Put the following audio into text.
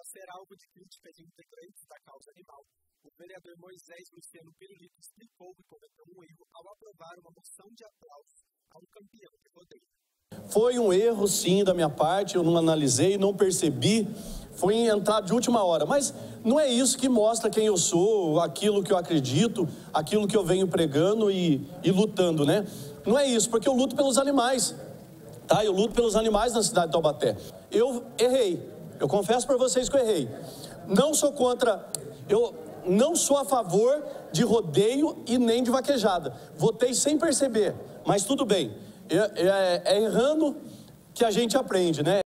ser alvo de críticas de integrantes da causa animal, o vereador Moisés Luciano Pirulito explicou que cometeu um erro ao aprovar uma moção de aplauso a um campeão de rodeio. Foi um erro, sim, da minha parte, eu não analisei, não percebi, foi entrar de última hora, mas não é isso que mostra quem eu sou, aquilo que eu acredito, aquilo que eu venho pregando e lutando, né? Não é isso, porque eu luto pelos animais, tá? Eu luto pelos animais na cidade de Taubaté. Eu errei, eu confesso para vocês que eu errei. Não sou contra, eu não sou a favor de rodeio e nem de vaquejada. Votei sem perceber, mas tudo bem. É errando que a gente aprende, né?